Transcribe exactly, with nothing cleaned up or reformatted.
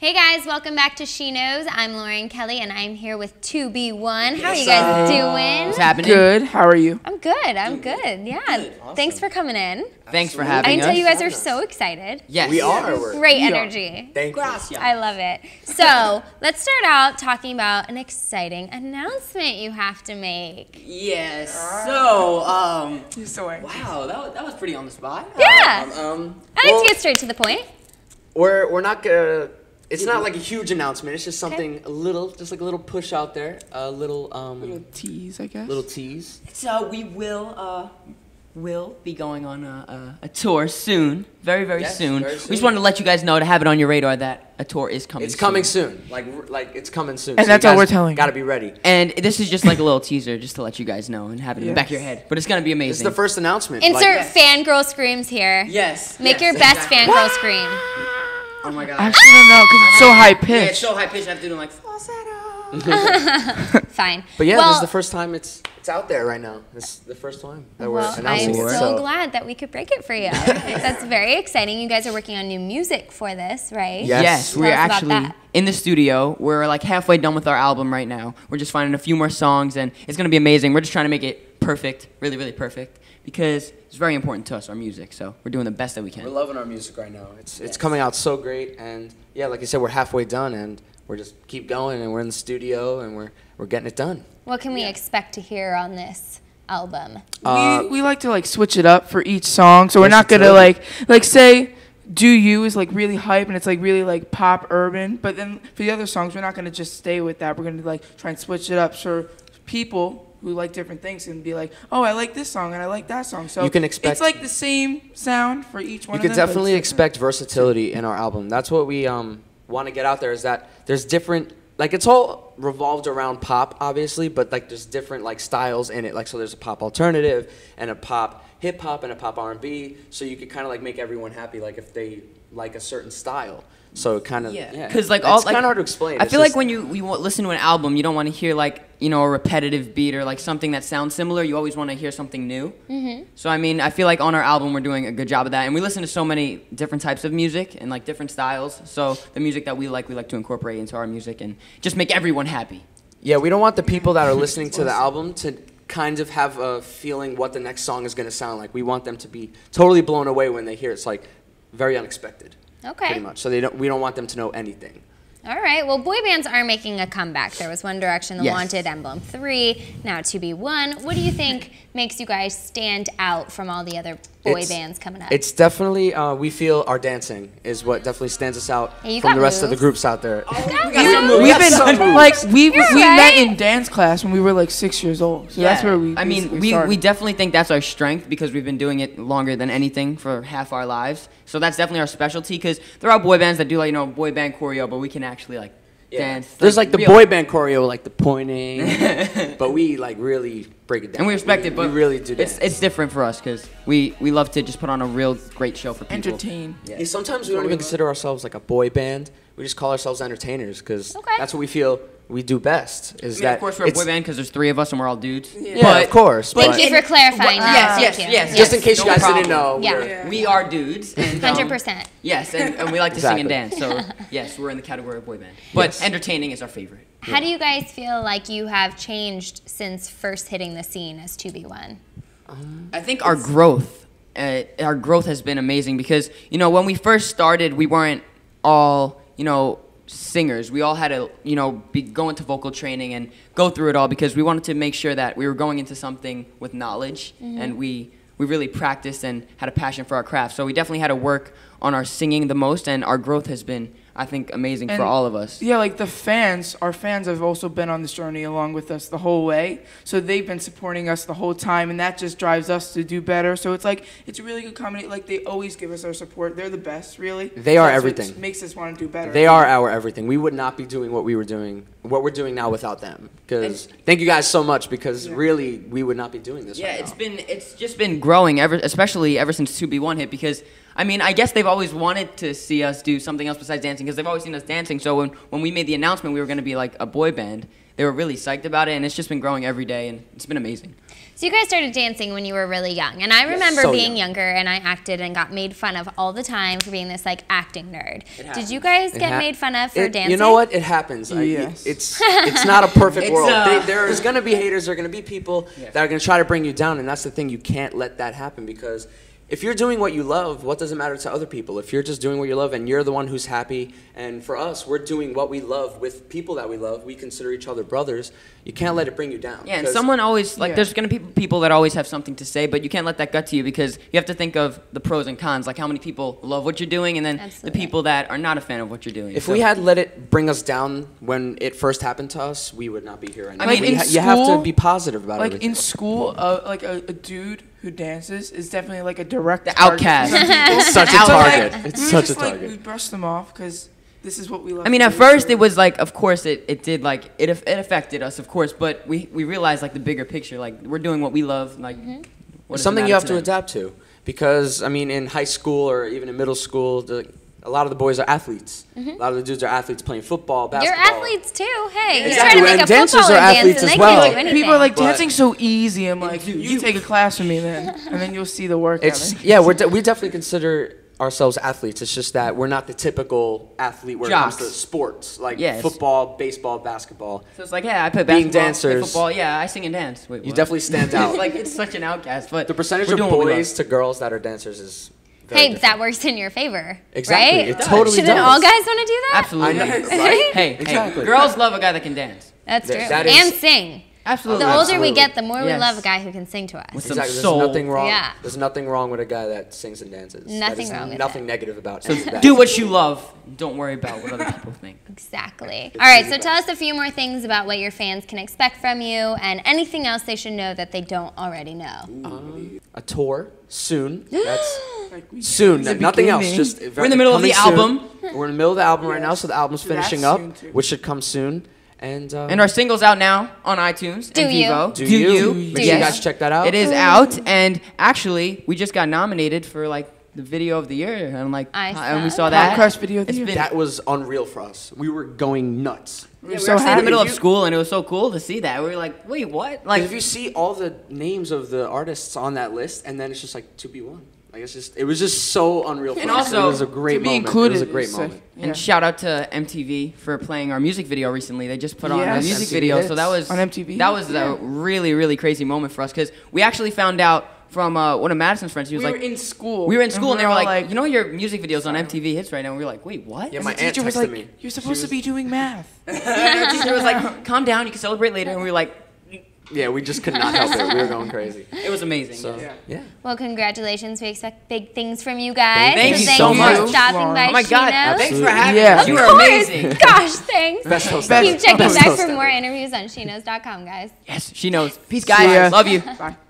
Hey guys, welcome back to She Knows. I'm Lauren Kelly and I'm here with two B one. How are you guys doing? What's happening? Good. How are you? I'm good. I'm good. Yeah. Good. Awesome. Thanks for coming in. Thanks for I having can us. tell you guys are so excited. Yes. We are. We're- Great We are. energy. Thank you. I love it. So let's start out talking about an exciting announcement you have to make. Yes. So, um, So I- wow, that was, that was pretty on the spot. Yeah. Um, um, I like well, to get straight to the point. we're we're not gonna. It's not like a huge announcement. It's just something a little, just like a little push out there, a little um, Little little, tease, I guess. tease. So we will, uh, will be going on a, a, a tour soon. Very, very, Yes, soon. very We soon. just wanted to let you guys know to have it on your radar that a tour is coming It's soon. coming soon. Like r- like it's coming soon. And So you that's all guys we're telling you. Gotta be ready. And this is just like a little teaser just to let you guys know and have it in the back of your Yes. head. But it's going to be amazing. This is the first announcement. Insert Like, fangirl screams here. Yes. Make yes, your best exactly. fangirl scream. Oh my god. Actually, no, no, because it's so high Yeah, it's pitched. so high pitched. I have to do like falsetto. Fine. but yeah, well, this is the first time it's it's out there right now. This is the first time that we're Well, I'm announcing so, it. So glad that we could break it for you. That's very exciting. You guys are working on new music for this, right? Yes. Yes, Tell we're us about actually that. in the studio. We're like halfway done with our album right now. We're just finding a few more songs, and it's gonna be amazing. We're just trying to make it perfect, really, really perfect, because it's very important to us, our music. So we're doing the best that we we're can. loving our music right now. It's it's Yes. coming out so great, and yeah, like I said, we're halfway done, and we're just keep going, and we're in the studio, and we're we're getting it done. What can we expect to hear on this album? Uh, we, we like to like switch it up for each song, so we're not gonna Versatility. like like say "Do You" is like really hype and it's like really like pop urban, but then for the other songs we're not gonna just stay with that. We're gonna like try and switch it up so people who like different things can be like, oh, I like this song and I like that song. So You can expect- it's like the same sound for each one. You of could them, but it's definitely different. expect versatility in our album. That's what we um, want to get out there. Is that there's different, like it's all revolved around pop, obviously, but like there's different like styles in it. Like so, there's a pop alternative and a pop hip hop and a pop R and B. So you could kind of like make everyone happy, like if they like a certain style. So it kind of yeah, because like all it's like kind of hard to explain. I It's feel like just- when you you want, listen to an album, you don't want to hear like you know a repetitive beat or like something that sounds similar. You always want to hear something new. Mm-hmm. So I mean, I feel like on our album we're doing a good job of that, and we listen to so many different types of music and like different styles. So the music that we like, we like to incorporate into our music and just make everyone happy. Yeah, we don't want the people that are listening to the album to kind of have a feeling what the next song is going to sound like. We want them to be totally blown away when they hear it. It's like very unexpected. Okay. Pretty much. So they don't. We don't want them to know anything. All right. Well, boy bands are making a comeback. There was One Direction, The Yes. Wanted, Emblem three, now two B one. What do you think makes you guys stand out from all the other boy It's- bands coming up? It's definitely uh, we feel our dancing is what definitely stands us out Yeah, you from got the rest of the moves. groups out there. got some We've got been some moves. like we we You're met right. in dance class when we were like six years old. So that's where we. I mean, basically we, started. we definitely think that's our strength because we've been doing it longer than anything for half our lives. So that's definitely our specialty because there are boy bands that do like you know boy band choreo, but we can actually like Yeah. dance. There's like the real- boy band choreo, like the pointing, but we like really break it down. and we respect it, but we really do. It's dance. it's different for us because we we love to just put on a real great show for people. entertain. Yeah, sometimes we don't even consider ourselves like a boy band. We just call ourselves entertainers because Okay. that's what we feel we do best. Is I mean, that of course we're a it's- boy band because there's three of us and we're all dudes. Yeah, of course. Thank but you for clarifying Well, that. yes, Thank yes, you. yes, just in case you no guys problem. didn't know. Yeah. we're- Yeah. We are dudes. And, um, one hundred percent. Yes, and, and we like to sing and dance. Exactly. So yes, we're in the category of boy band. But Yes. entertaining is our favorite. How do you guys feel like you have changed since first hitting the scene as two B one? I think our growth, uh, our growth has been amazing because you know when we first started, we weren't all you know singers. We all had to you know be go into vocal training and go through it all because we wanted to make sure that we were going into something with knowledge and we we really practiced and had a passion for our craft. So we definitely had to work on our singing the most, and our growth has been, I think, amazing And for all of us. Yeah, like the fans, our fans have also been on this journey along with us the whole way. So they've been supporting us the whole time, and that just drives us to do better. So it's like, it's a really good combination. Like, they always give us our support. They're the best, really. They are That's what everything. makes us want to do better. They are our everything. We would not be doing what we were doing, what we're doing now without them. Because thank you guys so much. Because really, we would not be doing this. Yeah, right it's now. been it's just been growing ever, especially ever since two B one hit. Because I mean, I guess they've always wanted to see us do something else besides dancing because they've always seen us dancing. So when when we made the announcement we were going to be like a boy band, they were really psyched about it, and it's just been growing every day, and it's been amazing. So you guys started dancing when you were really young, and I remember so being young. younger, and I acted and got made fun of all the time for being this like acting nerd. Did happens. you guys It get ha- made fun of for it- dancing? You know what? It happens. I- Yes. it's it's not a perfect It's, world. uh, They- there's gonna be haters. There are gonna be people that are gonna try to bring you down, and that's the thing. You can't let that happen because if you're doing what you love, what does it matter to other people? If you're just doing what you love and you're the one who's happy, and for us, we're doing what we love with people that we love. We consider each other brothers. You can't let it bring you down. Yeah, and 'cause- someone always like Yeah. there's gonna be people that always have something to say, but you can't let that gut to you because you have to think of the pros and cons, like how many people love what you're doing, and then Absolutely. the people that are not a fan of what you're doing. If So- we had let it bring us down when it first happened to us, we would not be here right now. I mean, We in ha- you have to school, be positive about Like everything. in school, uh, like a, a dude who dances is definitely like a direct The target for outcast. some people. It's such a Out- target. Like, It's we such a just, like, target. we brush them off because this is what we love. I mean, to at do, first so- it was like, of course, it, it did like it aff- it affected us, of course, but we we realized like the bigger picture, like we're doing what we love, like what does It's it something you matter have to them? adapt to because I mean, in high school or even in middle school, the, a lot of the boys are athletes. A lot of the dudes are athletes playing football, You're basketball. athletes too. Hey, you Exactly, try to make and a dancers footballer are dance athletes and as they well. can't do anything. People are like But- dancing so easy. I'm like, Dude, you, you- take a class from me then, and then you'll see the work. It's ethic. yeah, we're de- we definitely consider ourselves athletes. It's just that we're not the typical athlete when it comes to Jocks. sports like Yes. football, baseball, basketball. So it's like, yeah, I play Being basketball, play dancers. football, yeah, I sing and dance. Wait, You what? definitely stand out. It's like it's such an outcast, but The percentage we're of doing what we love. boys to girls that are dancers is very Hey, different. that works in your favor, Exactly, right? it totally Shouldn't does. all guys want to do that? Absolutely. I know, right? Hey, Exactly. hey, girls love a guy that can dance. That's Th- true. that is- and sing. Absolutely. The older Absolutely. we get, the more we Yes. love a guy who can sing to us. With some Exactly. There's soul. nothing wrong. Yeah. There's nothing wrong with a guy that sings and dances. That Nothing is wrong with Nothing it. negative about So any of that. do what you love. Don't worry about what other people think. Exactly. All right, so tell us a few more things about what your fans can expect from you and anything else they should know that they don't already know. Um, a tour soon. That's Like, we- soon. the Nothing else. beginning. Just We're in the middle of the coming soon. album. We're in the middle of the album right now, so the album's So that's finishing up, soon, too. which should come soon. And uh, And our single's out now on iTunes Do and you? Vivo. Do you? Make sure Yes. you guys check that out. It is out, and actually, we just got nominated for like the video of the year, and I'm like, I and we saw saw that. Podcast video of the It's year. been- that was unreal for us. We were going nuts. Yeah, we were so actually in the happy. middle of If you- school, and it was so cool to see that. We were like, wait, what? Like Like, if you see all the names of the artists on that list, and then it's just like to be one. Like it's just, it was just so unreal. For And us. also, it was a great to be moment. included It was a great is sick. moment. Yeah. and shout out to M T V for playing our music video recently. They just put on a Yes. music M T V video, so hits. that was On M T V? That was Yeah. a really, really crazy moment for us because we actually found out from uh, one of Madison's friends. He was we like, were in school. we were in school, and they were all like, you know, your music video's on M T V Hits right now. And we were like, wait, what? Yeah, and my the aunt teacher was texted like, me. you're She supposed to was- be doing math. And our teacher was like, calm down, you can celebrate later. And we were like, Yeah, we just could not help it. We were going crazy. it was amazing. So Yeah. yeah. Well, congratulations. We expect big things from you guys. Thank so you thanks so for much. stopping by Oh my God! Chino's. Thanks for Absolutely. having Yeah. us. You are Of course. amazing. Gosh, thanks. Best host Best- Keep checking Best back host for ever. more interviews on chinos dot com, guys. Yes, she knows. Peace, See ya. guys. Love you. Bye.